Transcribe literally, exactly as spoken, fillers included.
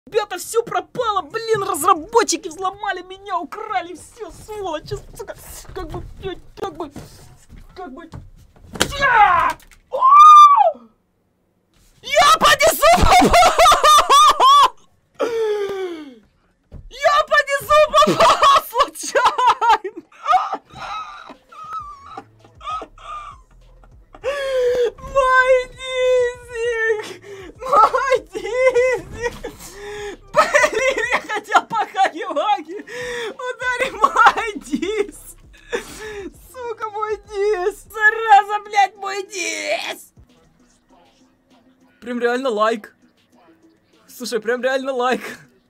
Ребята, все пропало, блин, разработчики взломали меня, украли все, сволочи, сука, как бы, как бы, как бы, я понесу, я понесу, попал случайно. Мой дизик, мой дизик. Блин, я хотел по хаги-ваги ударить мой диск. Сука, мой диск. Зараза, блядь, мой диск. Прям реально лайк. Слушай, прям реально лайк.